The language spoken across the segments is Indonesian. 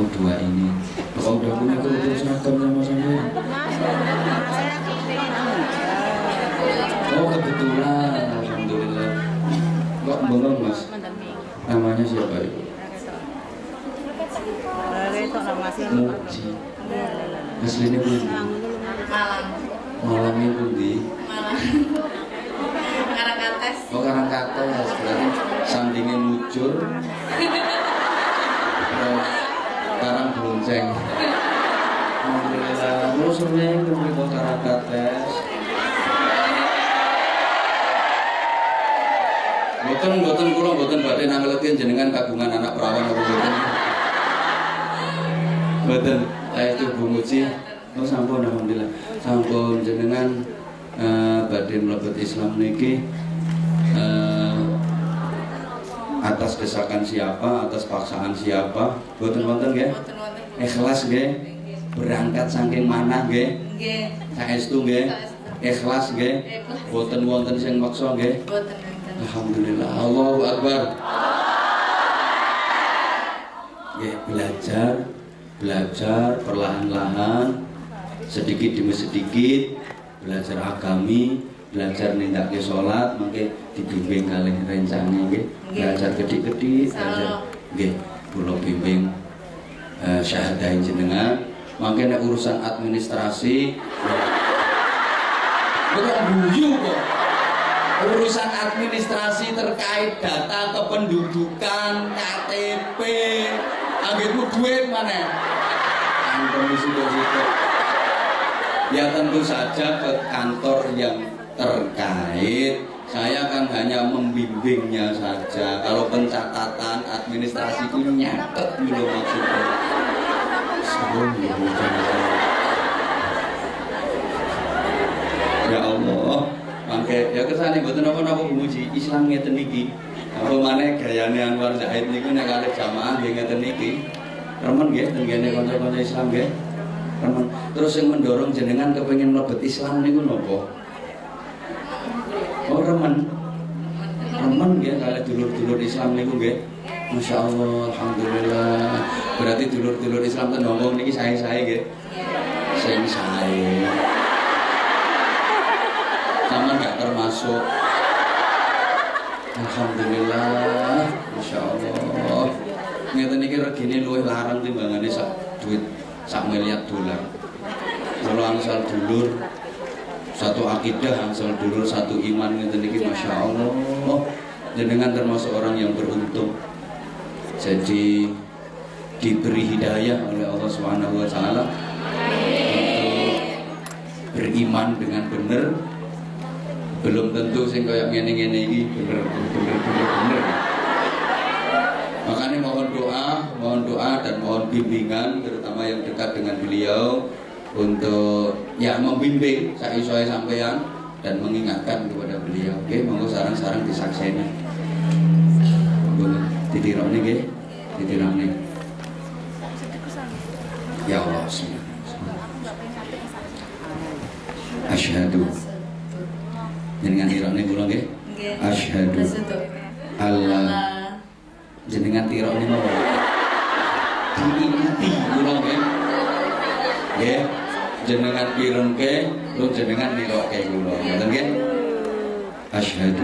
aku dua ini. Kalau udah punya kebutuhan seragam sama saya. Oh kebetulan, alhamdulillah. Kok bengong mas? Namanya siapa ibu? Muji. Aslinya pundi? Malang. Malangnya pundi? Malang. Karangkates. Oh Karangkates, berarti sandingnya mujur. Karang Bonceng. Alhamdulillah, musuhnya itu ke Karangkates. Boten kula boten badhe nangleken jenengan kagungan anak perawan apa boten. Boten, itu Bu Muji. Oh sampun alhamdulillah. Sampun jenengan badhe mlebet Islam niki atas desakan siapa, atas paksaan siapa? Boten wonten nggih? Boten wonten. Ikhlas nggih? Berangkat saking manah nggih? Nggih. Saestu nggih? Ikhlas nggih? Boten wonten sing maksa nggih? Boten wonten. Alhamdulillah, Allahu Akbar. Ya, belajar perlahan-lahan, sedikit demi sedikit, belajar agami, belajar nindaknya sholat, mungkin dibimbing kali rencana, belajar gede-gede, belajar, pulau bimbing syahadain jenengan, mungkin urusan administrasi, bukan buyu kok. Urusan administrasi terkait data kependudukan, KTP, anggitmu duit mana? Antum di situ. Ya tentu saja ke kantor yang terkait. Saya kan hanya membimbingnya saja. Kalau pencatatan administrasi itu nyatet dulu maksudnya. Ya Allah. Mangke ya kesane mboten napa-napa Bu Muji, Islam ngeten niki. Apa maneh gayane Anwar Zahid niku nek kalih jamaah nggih ngeten niki. Remen nggih ten kene kanca-kanca Islam nggih. Remen. Terus yang mendorong jenengan kepengin mlebet Islam niku napa? Oh remen. Remen nggih kalih dulur-dulur Islam niku nggih. Masya Allah, alhamdulillah. Berarti dulur-dulur Islam ten ngomong niki sae-sae nggih. Sing sae. Sama nggak termasuk. Alhamdulillah, Masya Allah. Ngeten niki regine luwih larang timbangane sak duit sak miliar dolar. Kalau angsal dulur satu akidah, angsal dulur satu iman, ngeten niki Masya Allah. Jenengan termasuk orang yang beruntung. Jadi diberi hidayah oleh Allah Subhanahu Wa Taala untuk beriman dengan benar. Belum tentu sing kayak ngene-ngene iki bener. Makanya mohon doa dan mohon bimbingan terutama yang dekat dengan beliau untuk ya membimbing sae-sae sampean dan mengingatkan kepada beliau. Oke, monggo sarang-sarang disakseni. Monggo ditirokne nggih, ditirokne. Ya Allah, asyhadu jenengan tirokne kula nggih. Asyhadu alla jenengan tirokne napa? Diingati kula nggih. Nggih. Jenengan pirengke, lu jenengan tirokke kula. Ngoten nggih. Asyhadu.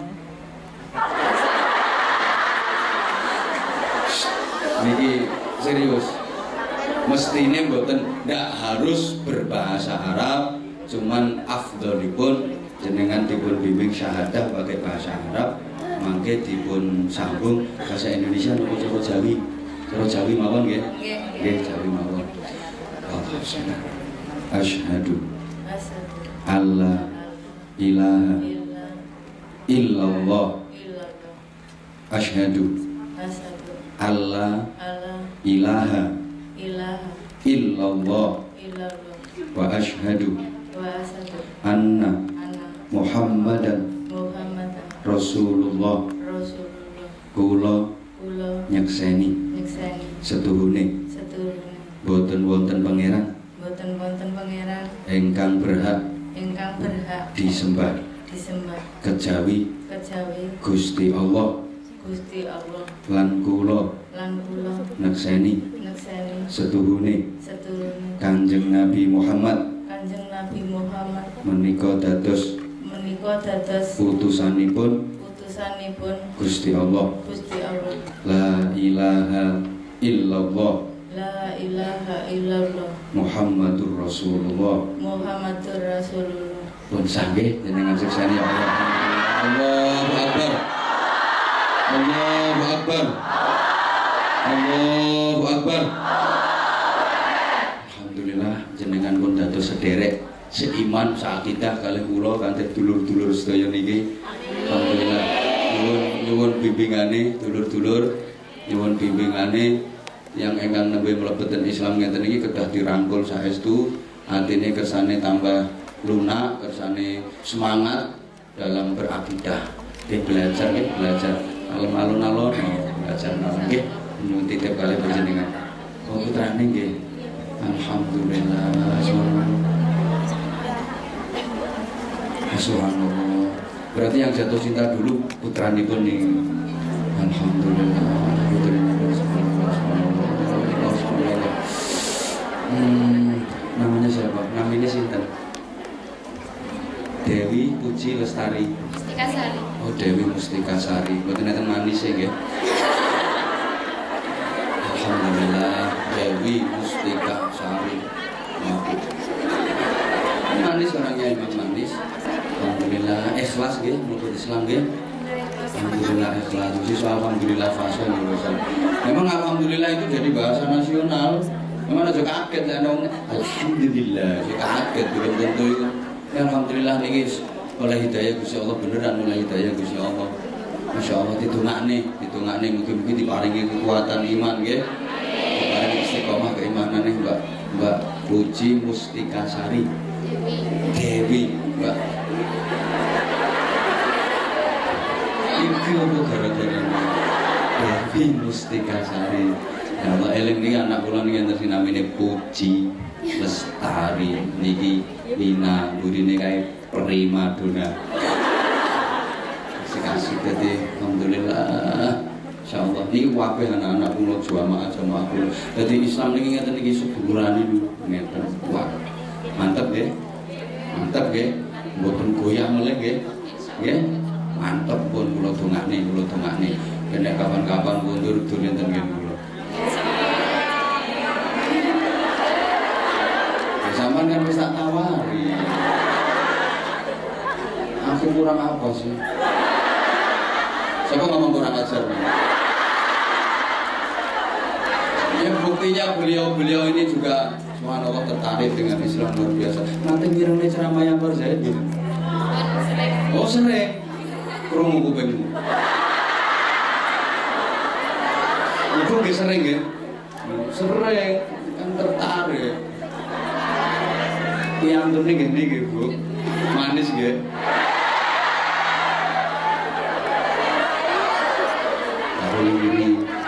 Niki serius. Mestine mboten ndak harus berbahasa Arab, cuman afdholipun jenengan dipun bimbing syahadah pakai bahasa Arab, mangke dipun sambung bahasa Indonesia nopo cara Jawi. Cara Jawi mawon nggih? Nggih, Jawi mawon. Asyhadu alla ilaha illallah. Asyhadu alla ilaha illallah. Wa asyhadu anna Muhammadan Rasulullah. Kula nyekseni setuhune boten wonten pangeran ingkang berhak disembah kejawi Gusti Allah lan kula nekseni setuhune Kanjeng Nabi Muhammad menika dados utusanipun Gusti Allah. La ilaha illallah Muhammadur Rasulullah. Pun sanggih jenengan siksani ya Allah. Allahu Akbar. Allahu Akbar. Allahu Akbar. Alhamdulillah jenengan pun dados sederek seiman sakidah kalih kula kanthi dulur-dulur sedaya niki. Alhamdulillah nyuwun bimbingane dulur-dulur, nyuwun bimbingane yang ingkang nembe mlebeten Islam ngeten iki kedah dirangkul saestu, atine kersane tambah lunak, kersane semangat dalam berakidah. Nggih belajar alun-alun belajar nggih titip kalih panjenengan. Oh putrane nggih. Alhamdulillah. Subhanallah. Berarti yang jatuh cinta dulu putranipun nih. Alhamdulillah. Namanya siapa? Namanya sinten? Dewi Puji Lestari. Mustikasari. Oh Dewi Mustikasari. Mboten enten manis ya nggih. Alhamdulillah Dewi Mustikasari. Manis orangnya emang manis. Alhamdulillah ikhlas nggih menurut Islam nggih. Alhamdulillah ikhlas. Alhamdulillah fasih. Memang alhamdulillah itu jadi bahasa nasional. Memang aja kaget lah dong. Alhamdulillah, saya kaget belum tentu itu. Ya, alhamdulillah nih guys, oleh hidayah Gusti Allah beneran oleh hidayah Gusti Allah. Masya Allah ditungakne mungkin diparingi kekuatan iman nggih. Diparingi istiqomah keimanan nih Mbak Puji Mustikasari. Dewi, Mbak. Iki apa gara-gara Dewi Mustikasari. Ya Allah eling niki anak kula niki enten namine Puji Lestari niki Nina burine kae prima dona. Kasih dadi alhamdulillah. Insyaallah niki kabeh anak-anak kula jamaah kula. Dadi Islam niki ngeten niki sedulurane ngeten. Wah. Mantep nggih. Mantep nggih. Mboten goyah meleh nggih. Nggih. Mantep pun kula dongakne. Nek kapan-kapan mundur dolen ten kula. Zaman kan bisa tawari. Aku kurang apa sih? Siapa ngomong kurang ajar? Ya buktinya beliau ini juga subhanallah tertarik dengan Islam luar biasa. Nanti ngirangnya ceramah yang baru saya gitu. Oh sering. Krungu kupingmu. Itu gak sering ya? Sering kan tertarik. Yang tuh gini gitu, manis gitu. Lalu ini,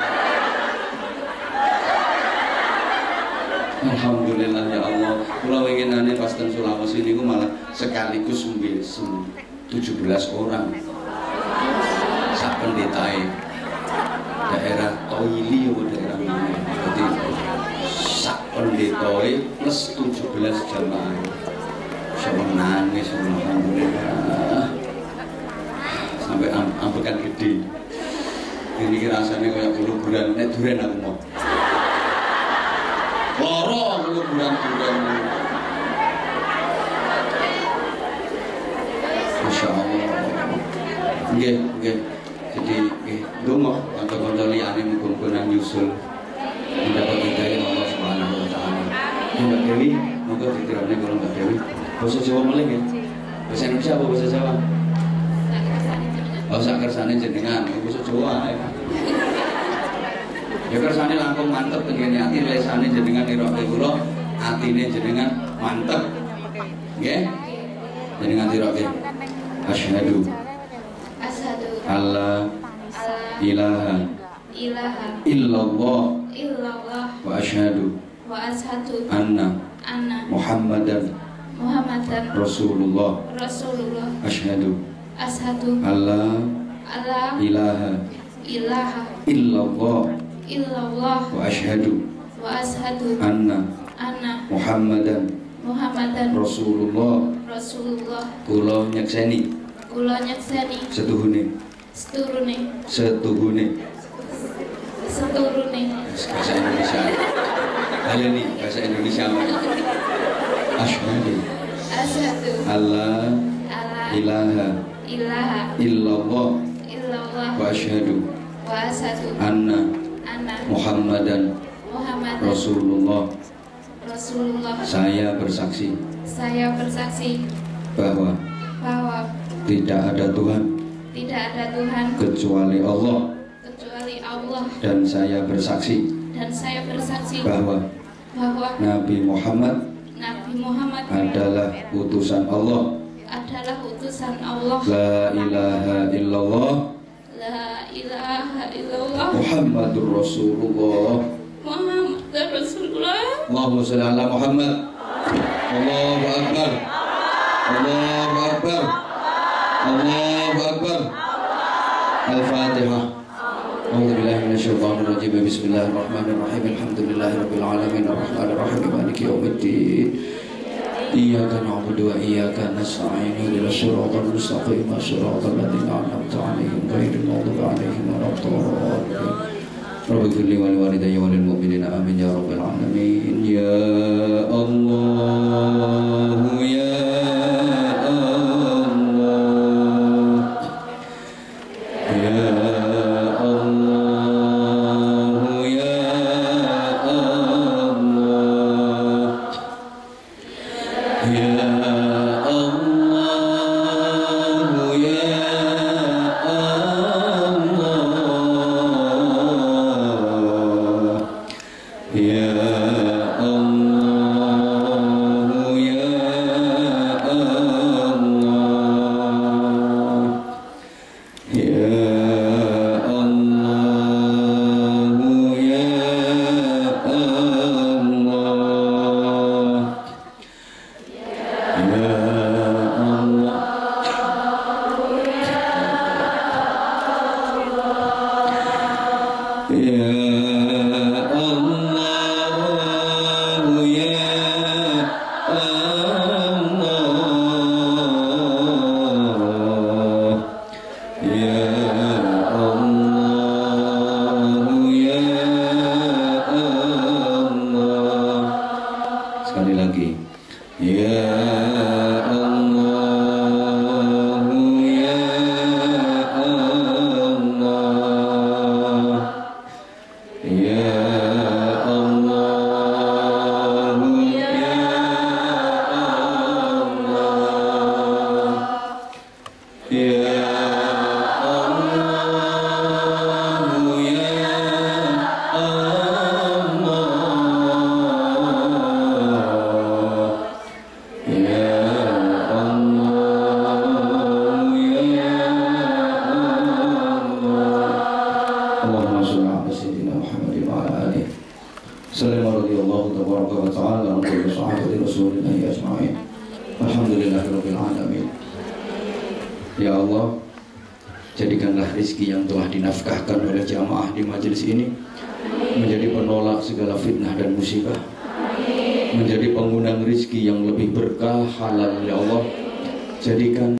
alhamdulillah ya Allah. Kalau ingin nanya pas ten Sulawesi ini, aku malah sekaligus 17 orang. Sak pendetai daerah Toili atau daerah mana? Jadi sak pendetoi plus 17 jamaah. Saya nangis alhamdulillah. Sampai ambekan gede. Ini rasanya kayak bulu-bulan, nek duren aku mau. Loro bulu-bulan duren. Masya Allah. Nggih. Jadi donga kanca-kanca liyane muga-muga nang nyusul mendapat hidayah Allah Subhanahu wa taala. Mbak Dewi, moga ditirane kula Mbak Dewi. Basa Jawa meleh nggih. Basa Indonesia apa basa Jawa? Oh sak kersane jenengan, basa Jawa ae. Ya kersane langkung mantep tengene ati lesane jenengan iroke kula, atine jenengan mantep. Nggih? Jenengan iroke. Asyhadu alla ilaha illallah wa asyhadu anna Muhammadan Rasulullah. Asyhadu alla ilaha illallah wa asyhadu wa ashhadu anna Muhammadan Rasulullah. Kula nyekseni setuhune bahasa Indonesia. Baleni bahasa Indonesia. Asyhadu alla ilaha illallah wa asyhadu anna Muhammadan Rasulullah. Saya bersaksi bahwa tidak ada Tuhan kecuali Allah. Dan saya bersaksi bahwa Nabi Muhammad adalah utusan Allah. La ilaha illallah Muhammadur Rasulullah. Allahumma shalli ala Muhammad. Allahu akbar. Allahu akbar. Allahu akbar. Al-Fatihah. A'udzu billahi minasyaitonir rajim. Bismillahirrahmanirrahim. Alhamdulillahirabbil alamin arrahmanir rahim maliki yaumiddin. Iyyaka na'budu wa iyyaka nasta'in. Ihdinas siratal mustaqim. Shiratal ladzina an'amta 'alaihim ghairil maghdubi 'alaihim waladdallin. Rabbighfir li wa liwalidayya wa lil mu'minina amin ya rabbal alamin. Ya Allah ya Allah ya Allah ya Allah ya Allah ya Sekali lagi. Ya Allah ya Allah ya Allah ya Allah ya Ya Allah, jadikanlah rizki yang telah dinafkahkan oleh jamaah di majelis ini menjadi penolak segala fitnah dan musibah, menjadi pengundang rizki yang lebih berkah halal. Ya Allah, jadikan